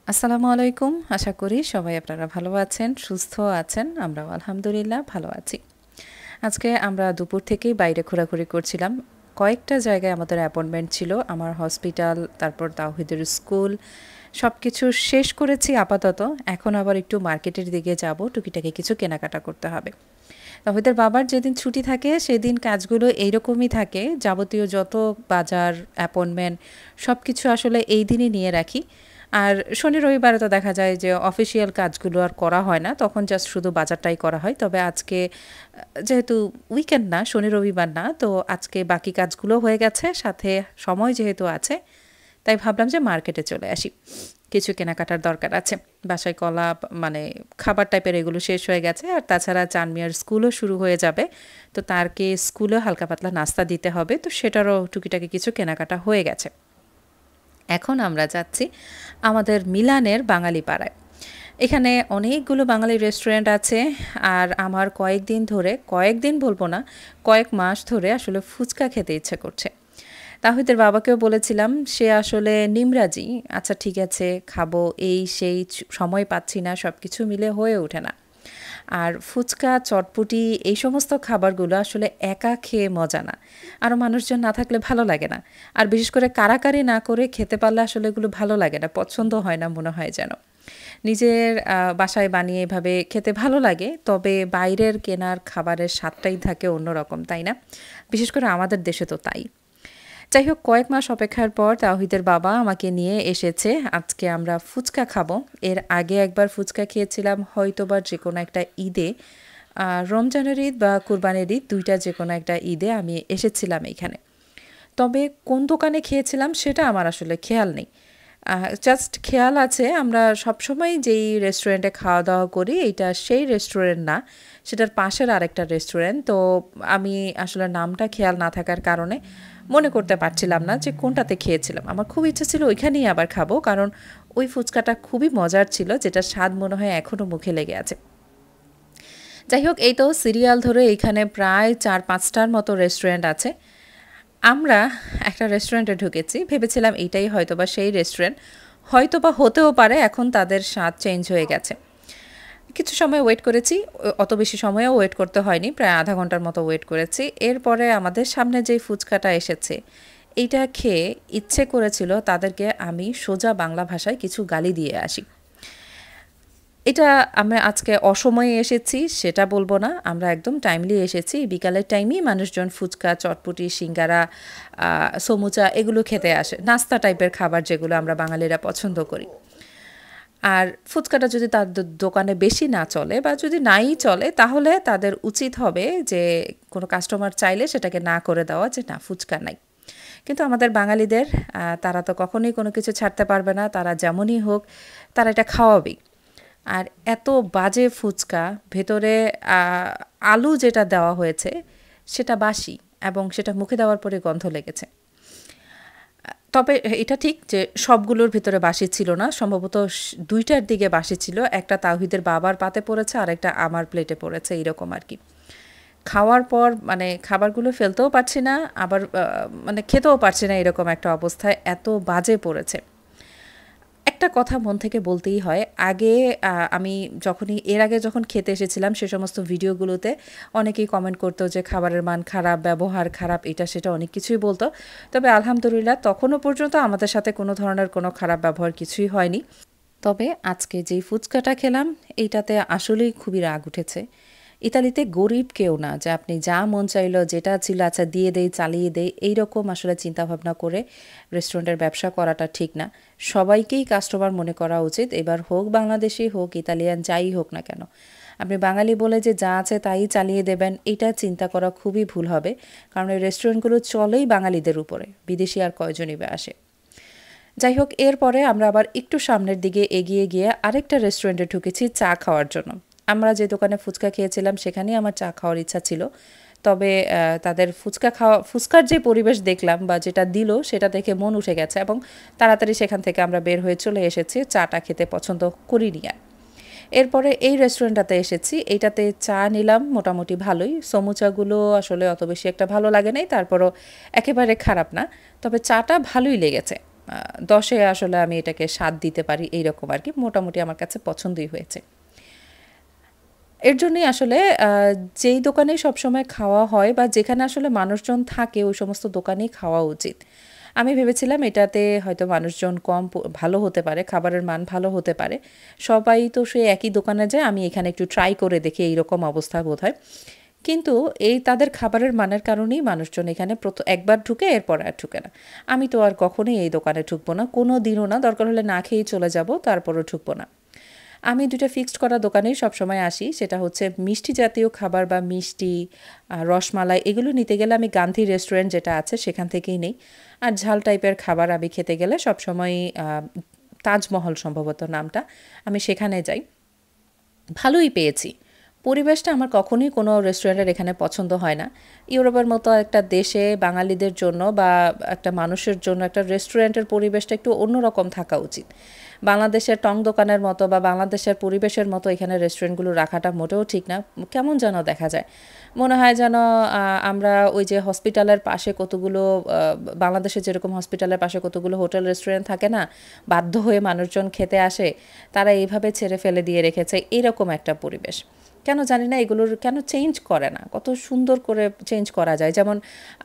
আসসালামু আলাইকুম। আশা করি সবাই আপনারা ভালো আছেন, সুস্থ আছেন। আমরাও আলহামদুলিল্লাহ ভালো আছি। আজকে আমরা দুপুর থেকেই বাইরে ঘোরাঘুরি করছিলাম। কয়েকটা জায়গায় আমাদের অ্যাপয়েন্টমেন্ট ছিল। আমার হসপিটাল, তারপর তাওহিদের স্কুল সবকিছু শেষ করেছি আপাতত। এখন আবার একটু মার্কেটের দিকে যাব, টুকিটাকি কিছু কেনাকাটা করতে হবে। তাহিদের বাবার যেদিন ছুটি থাকে সেদিন কাজগুলো এইরকমই থাকে। যাবতীয় যত বাজার, অ্যাপয়েন্টমেন্ট সব কিছু আসলে এই দিনই নিয়ে রাখি। আর শনি রবিবারে তো দেখা যায় যে অফিসিয়াল কাজগুলো আর করা হয় না, তখন জাস্ট শুধু বাজারটাই করা হয়। তবে আজকে যেহেতু উইকেন্ড না, শনি রবিবার না, তো আজকে বাকি কাজগুলো হয়ে গেছে, সাথে সময় যেহেতু আছে, তাই ভাবলাম যে মার্কেটে চলে আসি। কিছু কেনাকাটার দরকার আছে। বাসায় কলা মানে খাবার টাইপের এগুলো শেষ হয়ে গেছে। আর তাছাড়া চানমিয়ার স্কুলও শুরু হয়ে যাবে। তো তারকে স্কুলেও হালকা পাতলা নাস্তা দিতে হবে। তো সেটারও টুকিটাকি কিছু কেনাকাটা হয়ে গেছে। এখন আমরা যাচ্ছি আমাদের মিলানের বাঙালি পাড়ায়। এখানে অনেকগুলো বাঙালি রেস্টুরেন্ট আছে। আর আমার কয়েকদিন বলবো না, কয়েক মাস ধরে আসলে ফুচকা খেতে ইচ্ছে করছে। তাহিদের বাবাকেও বলেছিলাম, সে আসলে নিমরাজি। আচ্ছা ঠিক আছে, খাবো, এই সেই সময় পাচ্ছি না, সব কিছু মিলে হয়ে ওঠে না। আর ফুচকা, চটপটি এই সমস্ত খাবারগুলো আসলে একা খেয়ে মজা না। আরও মানুষজন না থাকলে ভালো লাগে না। আর বিশেষ করে কারাকারি না করে খেতে পারলে আসলে এগুলো ভালো লাগে না, পছন্দ হয় না মনে হয় যেন। নিজের বাসায় বানিয়ে এভাবে খেতে ভালো লাগে, তবে বাইরের কেনার খাবারের স্বাদটাই থাকে অন্যরকম, তাই না? বিশেষ করে আমাদের দেশে তো তাই। যাই হোক, কয়েক মাস অপেক্ষার পর তাওহিদের বাবা আমাকে নিয়ে এসেছে। আজকে আমরা ফুচকা খাবো। এর আগে একবার ফুচকা খেয়েছিলাম হয়তোবা যে কোনো একটা ঈদে, রমজানের ঈদ বা কুরবানির ঈদ, দুইটা যে কোনো একটা ঈদে আমি এসেছিলাম এখানে। তবে কোন দোকানে খেয়েছিলাম সেটা আমার আসলে খেয়াল নেই। জাস্ট খেয়াল আছে আমরা সবসময় যেই রেস্টুরেন্টে খাওয়া দাওয়া করি এইটা সেই রেস্টুরেন্ট না, সেটার পাশের আরেকটা রেস্টুরেন্ট। তো আমি আসলে নামটা খেয়াল না থাকার কারণে মনে করতে পারছিলাম না যে কোনটাতে খেয়েছিলাম। আমার খুব ইচ্ছে ছিল ওইখানেই আবার খাবো, কারণ ওই ফুচকাটা খুবই মজার ছিল, যেটা স্বাদ মনে হয় এখনও মুখে লেগে আছে। যাই হোক, এই তো সিরিয়াল ধরে এইখানে প্রায় 4-5টার মতো রেস্টুরেন্ট আছে। আমরা একটা রেস্টুরেন্টে ঢুকেছি, ভেবেছিলাম এইটাই হয়তোবা সেই রেস্টুরেন্ট, হয়তোবা হতেও পারে এখন তাদের স্বাদ চেঞ্জ হয়ে গেছে। কিছু সময় ওয়েট করেছি, অত বেশি সময়ও ওয়েট করতে হয়নি, প্রায় আধা ঘন্টার মতো ওয়েট করেছি। এরপরে আমাদের সামনে যেই ফুচকাটা এসেছে, এইটা খেয়ে ইচ্ছে করেছিল তাদেরকে আমি সোজা বাংলা ভাষায় কিছু গালি দিয়ে আসি। এটা আমরা আজকে অসময়ে এসেছি সেটা বলবো না, আমরা একদম টাইমলি এসেছি। বিকালের টাইমেই মানুষজন ফুচকা, চটপটি, সিঙ্গারা, সমুচা এগুলো খেতে আসে, নাস্তা টাইপের খাবার যেগুলো আমরা বাঙালিরা পছন্দ করি। আর ফুচকাটা যদি তার দোকানে বেশি না চলে বা যদি নাই চলে, তাহলে তাদের উচিত হবে যে কোনো কাস্টমার চাইলে সেটাকে না করে দেওয়া, যে না ফুচকা নাই। কিন্তু আমাদের বাঙালিদের তারা তো কখনোই কোনো কিছু ছাড়তে পারবে না, তারা যেমনই হোক তারা এটা খাওয়াবেই। আর এত বাজে ফুচকা, ভেতরে আলু যেটা দেওয়া হয়েছে সেটা বাসি, এবং সেটা মুখে দেওয়ার পরে গন্ধ লেগেছে। তবে এটা ঠিক যে সবগুলোর ভিতরে বাসি ছিল না, সম্ভবত 2টার দিকে বাসি ছিল। একটা তাওহিদের বাবার পাতে পড়েছে আর একটা আমার প্লেটে পড়েছে, এইরকম আর কি। খাওয়ার পর মানে খাবারগুলো ফেলতেও পারছি না, আবার মানে খেতেও পারছি না, এরকম একটা অবস্থায় এত বাজে পড়েছে। একটা কথা মন থেকে বলতেই হয়, আগে আমি এর আগে যখন খেতে এসেছিলাম সে সমস্ত ভিডিওগুলোতে অনেকেই কমেন্ট করতো যে খাবারের মান খারাপ, ব্যবহার খারাপ, এটা সেটা অনেক কিছুই বলতো। তবে আলহামদুলিল্লাহ তখনও পর্যন্ত আমাদের সাথে কোনো ধরনের কোনো খারাপ ব্যবহার কিছুই হয়নি। তবে আজকে যেই ফুচকাটা খেলাম, এইটাতে আসলেই খুবই রাগ উঠেছে। ইতালিতে গরিব কেউ না যে আপনি যা মন চাইলো যেটা ছিল আচ্ছা দিয়ে দেই, চালিয়ে দেই, এইরকম আসলে চিন্তাভাবনা করে রেস্টুরেন্টের ব্যবসা করাটা ঠিক না। সবাইকেই কাস্টমার মনে করা উচিত, এবার হোক বাংলাদেশি, হোক ইতালিয়ান, যাই হোক না কেন। আপনি বাঙালি বলে যে যা আছে তাই চালিয়ে দেবেন, এটা চিন্তা করা খুবই ভুল হবে। কারণ এই রেস্টুরেন্টগুলো চলেই বাঙালিদের উপরে, বিদেশি আর কয়জনই বা আসে। যাই হোক, এরপরে আমরা আবার একটু সামনের দিকে এগিয়ে গিয়ে আরেকটা রেস্টুরেন্টে ঢুকেছি চা খাওয়ার জন্য। আমরা যে দোকানে ফুচকা খেয়েছিলাম সেখানেই আমার চা খাওয়ার ইচ্ছা ছিল। তবে তাদের ফুচকার যে পরিবেশ দেখলাম বা যেটা দিল সেটা দেখে মন উঠে গেছে, এবং তাড়াতাড়ি সেখান থেকে আমরা বের হয়ে চলে এসেছি, চাটা খেতে পছন্দ করিনি আর। এরপরে এই রেস্টুরেন্টটাতে এসেছি, এইটাতে চা নিলাম মোটামুটি ভালোই। সমুচাগুলো আসলে অত বেশি একটা ভালো লাগে নাই, তারপরও একেবারে খারাপ না, তবে চাটা ভালোই লেগেছে। 10-এ আসলে আমি এটাকে 7 দিতে পারি এইরকম আর কি। মোটামুটি আমার কাছে পছন্দই হয়েছে। এর জন্যই আসলে যেই দোকানেই সবসময় খাওয়া হয় বা যেখানে আসলে মানুষজন থাকে ওই সমস্ত দোকানেই খাওয়া উচিত। আমি ভেবেছিলাম এটাতে হয়তো মানুষজন কম ভালো হতে পারে, খাবারের মান ভালো হতে পারে। সবাই তো সেই একই দোকানে যায়, আমি এখানে একটু ট্রাই করে দেখি এইরকম অবস্থা বোধহয়। কিন্তু এই তাদের খাবারের মানের কারণেই মানুষজন এখানে একবার ঢুকে এরপর আর ঢুকে না। আমি তো আর কখনোই এই দোকানে ঢুকবো না, কোনো দিনও না, দরকার হলে না খেয়েই চলে যাব, তারপরও ঢুকবো না। আমি ২ টা ফিক্সড করা দোকানেই সবসময় আসি। সেটা হচ্ছে মিষ্টি জাতীয় খাবার বা মিষ্টি, রসমালাই এগুলো নিতে গেলে আমি গান্ধী রেস্টুরেন্ট যেটা আছে সেখান থেকেই নেই। আর ঝাল টাইপের খাবার আমি খেতে গেলে সবসময়ই তাজমহল সম্ভবত নামটা, আমি সেখানে যাই। ভালোই পেয়েছি। পরিবেশটা আমার কখনোই কোনো রেস্টুরেন্টের এখানে পছন্দ হয় না। ইউরোপের মতো একটা দেশে বাঙালিদের জন্য বা একটা মানুষের জন্য একটা রেস্টুরেন্টের পরিবেশটা একটু অন্যরকম থাকা উচিত। বাংলাদেশের টং দোকানের মতো বা বাংলাদেশের পরিবেশের মতো এখানে রেস্টুরেন্টগুলো রাখাটা মোটেও ঠিক না। কেমন যেন দেখা যায়। মনে হয় যেন আমরা ওই যে হসপিটালের পাশে কতগুলো বাংলাদেশে যেরকম হসপিটালের পাশে কতগুলো হোটেল রেস্টুরেন্ট থাকে না? বাধ্য হয়ে মানুষজন খেতে আসে। তারা এইভাবে ছেড়ে ফেলে দিয়ে রেখেছে। এরকম একটা পরিবেশ। কেন জানি না এগুলোর কেন চেঞ্জ করে না? কত সুন্দর করে চেঞ্জ করা যায়। যেমন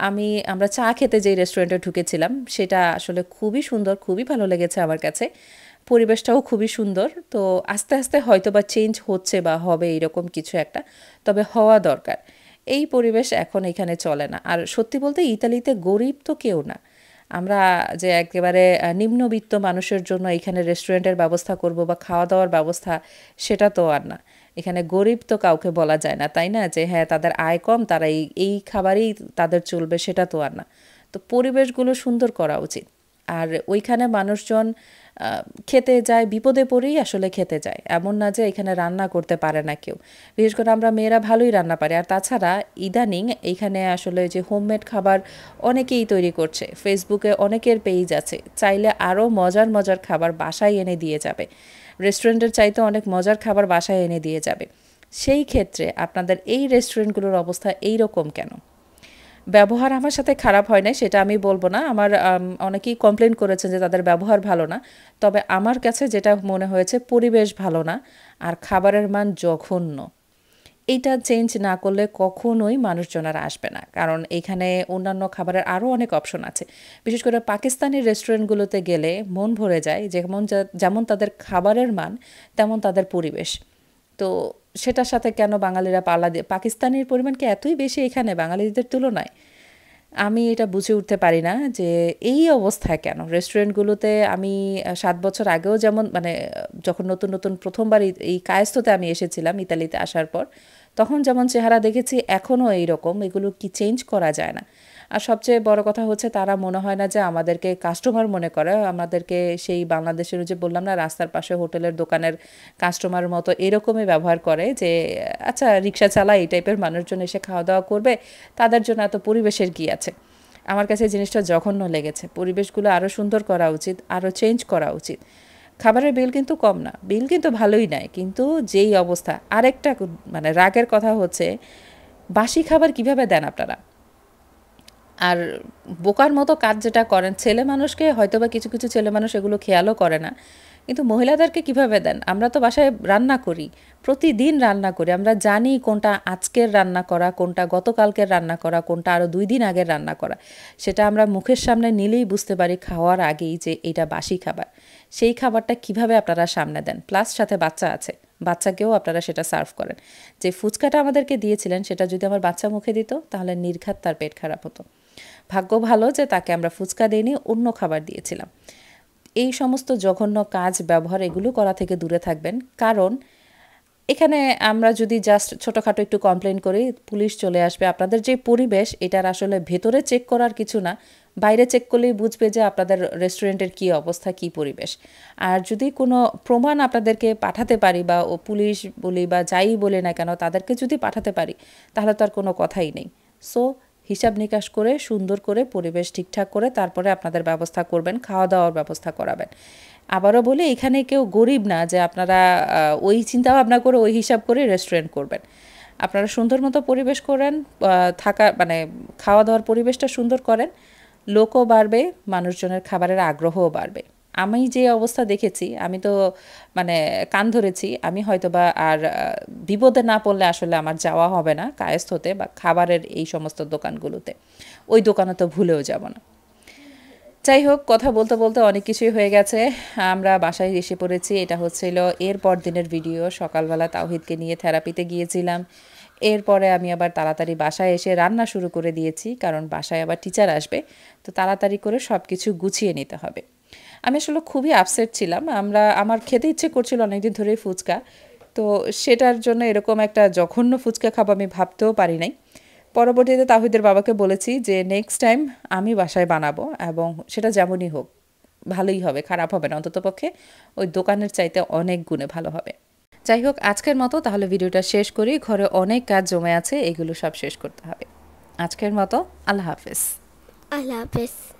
আমরা চা খেতে যেই রেস্টুরেন্টে ঢুকেছিলাম, সেটা আসলে খুবই সুন্দর, খুবই ভালো লেগেছে আমার কাছে। পরিবেশটাও খুবই সুন্দর। তো আস্তে, আস্তে হয়তোবা চেঞ্জ হচ্ছে বা হবে এরকম কিছু একটা। তবে হওয়া দরকার। এই পরিবেশ এখন এখানে চলে না। আর সত্যি বলতে ইতালিতে গরিব তো কেউ না। আমরা যে একেবারে নিম্নবিত্ত মানুষের জন্য এখানে রেস্টুরেন্টের ব্যবস্থা করব বা খাওয়া-দাওয়ার ব্যবস্থা, সেটা তো আর না। এখানে গরিব তো কাউকে বলা যায় না, তাই না? যে হ্যাঁ, তাদের আয় কম, তারা এই খাবারেই তাদের চলবে, সেটা তো আর না। তো পরিবেশগুলো সুন্দর করা উচিত। আর ওইখানে মানুষজন আ খেতে যায়, বিপদে পড়েই আসলে খেতে যায়। এমন না যে এখানে রান্না করতে পারে না কেউ। বিশেষ করে আমরা মেয়েরা ভালোই রান্না পারি। আর তাছাড়া ইদানিং এইখানে আসলে যে হোমমেড খাবার অনেকেই তৈরি করছে। ফেসবুকে অনেকের পেইজ আছে। চাইলে আরও মজার, মজার খাবার বাসায় এনে দিয়ে যাবে। রেস্টুরেন্টের চাইতে অনেক মজার খাবার বাসায় এনে দিয়ে যাবে। সেই ক্ষেত্রে আপনাদের এই রেস্টুরেন্টগুলোর অবস্থা এইরকম কেন? ব্যবহার আমার সাথে খারাপ হয় নাই সেটা আমি বলব না। আমার অনেকেই কমপ্লেইন করেছেন যে তাদের ব্যবহার ভালো না। তবে আমার কাছে যেটা মনে হয়েছে পরিবেশ ভালো না আর খাবারের মান জঘন্য। এইটা চেঞ্জ না করলে কখনোই মানুষজন আর আসবে না। কারণ এইখানে অন্যান্য খাবারের আরও অনেক অপশন আছে। বিশেষ করে পাকিস্তানি রেস্টুরেন্টগুলোতে গেলে মন ভরে যায় যেমন তাদের খাবারের মান তেমন তাদের পরিবেশ। তো সেটার সাথে কেন বাঙালিরা পাল্লা দিয়ে পাকিস্তানির পরিমাণ কি এতই বেশি এখানে বাঙালিদের তুলনায়? আমি এটা বুঝে উঠতে পারি না যে এই অবস্থায় কেন? রেস্টুরেন্টগুলোতে আমি ৭ বছর আগেও যেমন মানে যখন নতুন, নতুন ১ম বার এই কায়েস্তোতে আমি এসেছিলাম ইতালিতে আসার পর, তখন যেমন চেহারা দেখেছি এখনও এইরকম। এগুলো কি চেঞ্জ করা যায় না? আর সবচেয়ে বড় কথা হচ্ছে তারা মনে হয় না যে আমাদেরকে কাস্টমার মনে করে। আমাদেরকে সেই বাংলাদেশের ওই যে বললাম না রাস্তার পাশে হোটেলের দোকানের কাস্টমারের মতো এরকমই ব্যবহার করে যে আচ্ছা রিক্সা চালায় এই টাইপের মানুষজন এসে খাওয়া-দাওয়া করবে, তাদের জন্য এত পরিবেশের কি আছে? আমার কাছে জিনিসটা জঘন্য লেগেছে। পরিবেশগুলো আরও সুন্দর করা উচিত, আরও চেঞ্জ করা উচিত। খাবারের বিল কিন্তু কম না। বিল কিন্তু ভালোই নেয়। কিন্তু যেই অবস্থা আরেকটা মানে রাগের কথা হচ্ছে বাসি খাবার কিভাবে দেন আপনারা? আর বোকার মতো কাজ যেটা করেন, ছেলে মানুষকে হয়তোবা কিছু, কিছু ছেলে মানুষ এগুলো খেয়ালও করে না। কিন্তু মহিলাদেরকে কিভাবে দেন? আমরা তো বাসায় রান্না করি। প্রতিদিন রান্না করি। আমরা জানি কোনটা আজকের রান্না করা, কোনটা গতকালকের রান্না করা, কোনটা আরও ২ দিন আগের রান্না করা। সেটা আমরা মুখের সামনে নিলেই বুঝতে পারি খাওয়ার আগেই যে এটা বাসি খাবার। সেই খাবারটা কিভাবে আপনারা সামনে দেন? প্লাস সাথে বাচ্চা আছে। বাচ্চাকেও আপনারা সেটা সার্ভ করেন। যে ফুচকাটা আমাদেরকে দিয়েছিলেন সেটা যদি আমার বাচ্চা মুখে দিত তাহলে নির্ঘাত তার পেট খারাপ হতো। ভাগ্য ভালো যে তাকে আমরা ফুচকা দেইনি, অন্য খাবার দিয়েছিলাম। এই সমস্ত জঘন্য কাজ, ব্যবহার এগুলো করা থেকে দূরে থাকবেন। কারণ এখানে আমরা যদি জাস্ট ছোটোখাটো একটু কমপ্লেন করি, পুলিশ চলে আসবে। আপনাদের যে পরিবেশ এটার আসলে ভেতরে চেক করার কিছু না, বাইরে চেক করলেই বুঝবে যে আপনাদের রেস্টুরেন্টের কী অবস্থা, কী পরিবেশ। আর যদি কোনো প্রমাণ আপনাদেরকে পাঠাতে পারি বা পুলিশ বলি বা যাই বলি না কেন তাদেরকে যদি পাঠাতে পারি, তাহলে তো আর কোনো কথাই নেই। সো হিসাব নিকাশ করে সুন্দর করে পরিবেশ ঠিকঠাক করে তারপরে আপনাদের ব্যবস্থা করবেন, খাওয়া দাওয়ার ব্যবস্থা করাবেন। আবারও বলি এখানে কেউ গরিব না যে আপনারা ওই চিন্তা ভাবনা করে ওই হিসাব করে রেস্টুরেন্ট করবেন। আপনারা সুন্দর মতো পরিবেশ করেন, থাকা মানে খাওয়া দাওয়ার পরিবেশটা সুন্দর করেন, লোকও বাড়বে, মানুষজনের খাবারের আগ্রহও বাড়বে। আমি যে অবস্থা দেখেছি, আমি তো মানে কান ধরেছি। আমি হয়তোবা আর বিপদে না পড়লে আসলে আমার যাওয়া হবে না কায়েস্থতে বা খাবারের এই সমস্ত দোকানগুলোতে। ওই দোকানে তো ভুলেও যাব না। যাই হোক, কথা বলতে বলতে অনেক কিছুই হয়ে গেছে। আমরা বাসায় এসে পড়েছি। এটা হচ্ছিল এর পর দিনের ভিডিও। সকালবেলা তাওহিদকে নিয়ে থেরাপিতে গিয়েছিলাম। এরপরে আমি আবার তাড়াতাড়ি বাসায় এসে রান্না শুরু করে দিয়েছি, কারণ বাসায় আবার টিচার আসবে। তো তাড়াতাড়ি করে সব কিছু গুছিয়ে নিতে হবে। আমি আসলে খুবই আপসেট ছিলাম। আমার খেতে ইচ্ছে করছিল অনেকদিন ধরেই ফুচকা। তো সেটার জন্য এরকম একটা জঘন্য ফুচকা খাবো আমি ভাবতেও পারি নাই। পরবর্তীতে তাহিদের বাবাকে বলেছি যে নেক্সট টাইম আমি বাসায় বানাবো, এবং সেটা যেমনই হোক ভালোই হবে, খারাপ হবে না, অন্ততপক্ষে ওই দোকানের চাইতে অনেক গুণে ভালো হবে। যাই হোক, আজকের মতো তাহলে ভিডিওটা শেষ করি। ঘরে অনেক কাজ জমে আছে, এগুলো সব শেষ করতে হবে। আজকের মতো আল্লাহ হাফেজ। আল্লাহ হাফেজ।